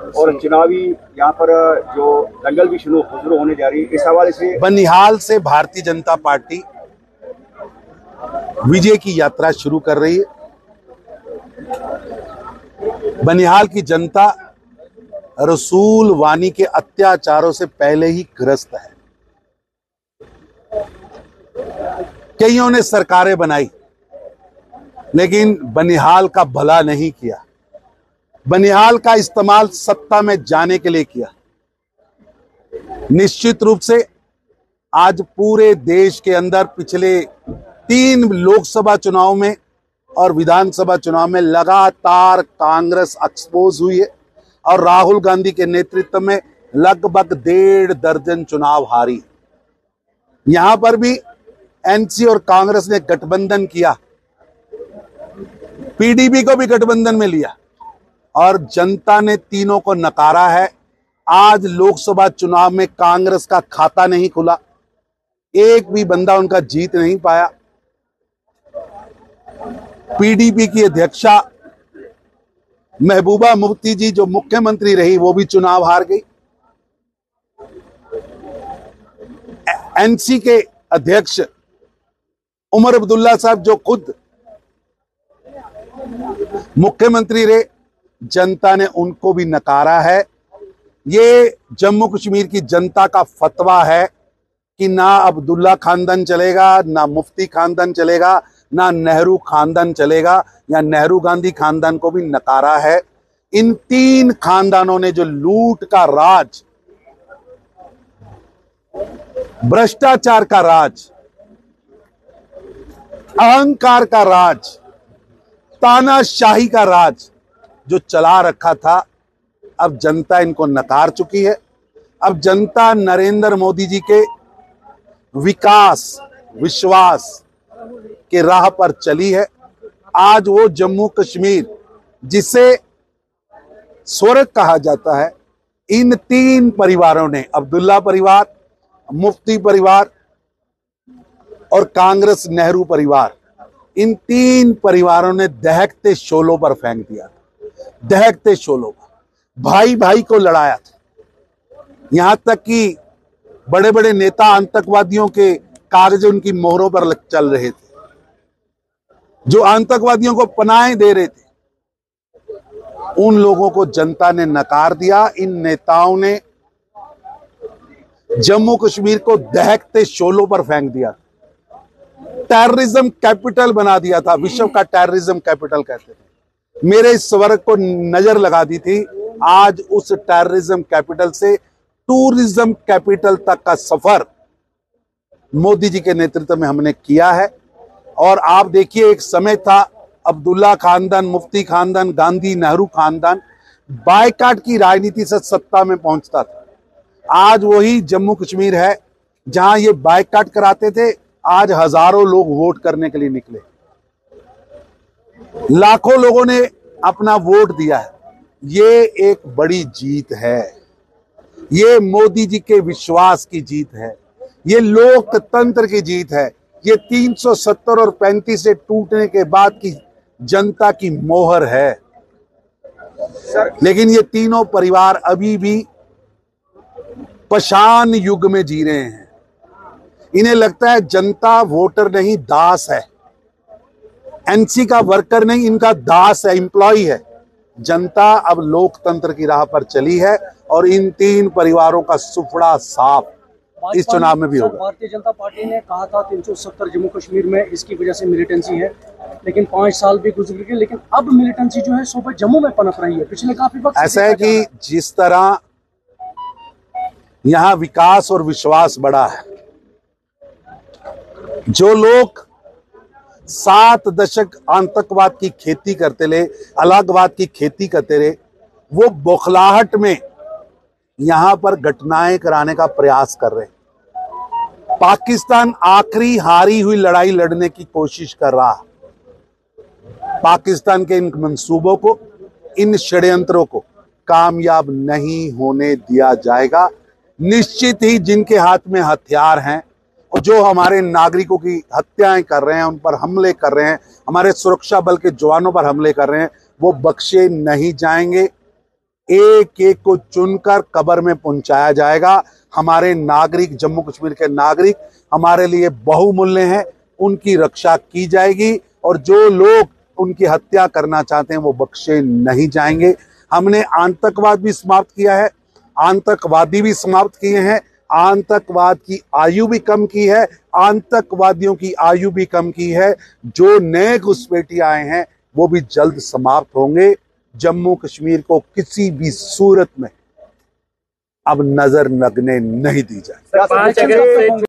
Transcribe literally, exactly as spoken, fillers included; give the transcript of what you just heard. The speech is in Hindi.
और चुनावी यहाँ पर जो दंगल भी शुरू शुरू होने जा रही है, इस हवाले से बनिहाल से भारतीय जनता पार्टी विजय की यात्रा शुरू कर रही है। बनिहाल की जनता रसूल वानी के अत्याचारों से पहले ही ग्रस्त है। कईयों ने सरकारें बनाई लेकिन बनिहाल का भला नहीं किया। बनिहाल का इस्तेमाल सत्ता में जाने के लिए किया। निश्चित रूप से आज पूरे देश के अंदर पिछले तीन लोकसभा चुनाव में और विधानसभा चुनाव में लगातार कांग्रेस एक्सपोज हुई है और राहुल गांधी के नेतृत्व में लगभग डेढ़ दर्जन चुनाव हारी। यहां पर भी एनसी और कांग्रेस ने गठबंधन किया, पीडीपी को भी गठबंधन में लिया और जनता ने तीनों को नकारा है। आज लोकसभा चुनाव में कांग्रेस का खाता नहीं खुला, एक भी बंदा उनका जीत नहीं पाया। पीडीपी की अध्यक्षा महबूबा मुफ्ती जी जो मुख्यमंत्री रही वो भी चुनाव हार गई। एनसी के अध्यक्ष उमर अब्दुल्ला साहब जो खुद मुख्यमंत्री रहे, जनता ने उनको भी नकारा है। ये जम्मू कश्मीर की जनता का फतवा है कि ना अब्दुल्ला खानदान चलेगा, ना मुफ्ती खानदान चलेगा, ना नेहरू खानदान चलेगा, या नेहरू गांधी खानदान को भी नकारा है। इन तीन खानदानों ने जो लूट का राज, भ्रष्टाचार का राज, अहंकार का राज, तानाशाही का राज जो चला रखा था, अब जनता इनको नकार चुकी है। अब जनता नरेंद्र मोदी जी के विकास, विश्वास के राह पर चली है। आज वो जम्मू कश्मीर जिसे स्वर्ग कहा जाता है, इन तीन परिवारों ने, अब्दुल्ला परिवार, मुफ्ती परिवार और कांग्रेस नेहरू परिवार, इन तीन परिवारों ने दहकते शोलों पर फेंक दिया। दहकते शोलों पर भाई भाई को लड़ाया था। यहां तक कि बड़े बड़े नेता आतंकवादियों के कागज उनकी मोहरों पर चल रहे थे, जो आतंकवादियों को पनाहें दे रहे थे। उन लोगों को जनता ने नकार दिया। इन नेताओं ने जम्मू कश्मीर को दहकते शोलों पर फेंक दिया, टेररिज्म कैपिटल बना दिया था। विश्व का टेररिज्म कैपिटल कहते थे। मेरे इस स्वर्ग को नजर लगा दी थी। आज उस टेररिज्म कैपिटल से टूरिज्म कैपिटल तक का सफर मोदी जी के नेतृत्व में हमने किया है। और आप देखिए, एक समय था अब्दुल्ला खानदान, मुफ्ती खानदान, गांधी नेहरू खानदान बायकाट की राजनीति से सत्ता में पहुंचता था। आज वही जम्मू कश्मीर है जहां ये बायकाट कराते थे, आज हजारों लोग वोट करने के लिए निकले। लाखों लोगों ने अपना वोट दिया है। ये एक बड़ी जीत है। ये मोदी जी के विश्वास की जीत है। ये लोकतंत्र की जीत है। ये तीन सौ सत्तर और पैंतीस से टूटने के बाद की जनता की मोहर है। लेकिन ये तीनों परिवार अभी भी पाषाण युग में जी रहे हैं। इन्हें लगता है जनता वोटर नहीं, दास है। एनसी का वर्कर नहीं, इनका दास है, एम्प्लॉय है। जनता अब लोकतंत्र की राह पर चली है और इन तीन परिवारों का सुफड़ा साफ इस चुनाव में भी होगा। भारतीय जनता पार्टी ने कहा था तीन सौ सत्तर जम्मू कश्मीर में इसकी वजह से मिलिटेंसी है, लेकिन पांच साल भी गुजर गए, लेकिन अब मिलिटेंसी जो है सूबे जम्मू में पनप रही है। पिछले काफी वक्त ऐसा है कि जिस तरह यहां विकास और विश्वास बढ़ा है, जो लोग सात दशक आतंकवाद की खेती करते रहे, अलगाववाद की खेती करते रहे, वो बौखलाहट में यहां पर घटनाएं कराने का प्रयास कर रहे हैं। पाकिस्तान आखिरी हारी हुई लड़ाई लड़ने की कोशिश कर रहा है। पाकिस्तान के इन मंसूबों को, इन षड्यंत्रों को कामयाब नहीं होने दिया जाएगा। निश्चित ही जिनके हाथ में हथियार हैं और जो हमारे नागरिकों की हत्याएं कर रहे हैं, उन पर हमले कर रहे हैं, हमारे सुरक्षा बल के जवानों पर हमले कर रहे हैं, वो बख्शे नहीं जाएंगे। एक एक को चुनकर कब्र में पहुंचाया जाएगा। हमारे नागरिक, जम्मू कश्मीर के नागरिक हमारे लिए बहुमूल्य हैं, उनकी रक्षा की जाएगी और जो लोग उनकी हत्या करना चाहते हैं वो बख्शे नहीं जाएंगे। हमने आतंकवाद भी समाप्त किया है, आतंकवादी भी समाप्त किए हैं, आतंकवाद की आयु भी कम की है, आतंकवादियों की आयु भी कम की है। जो नए घुसपैठी आए हैं वो भी जल्द समाप्त होंगे। जम्मू कश्मीर को किसी भी सूरत में अब नजर लगने नहीं दी जाए। क्या समझते हैं?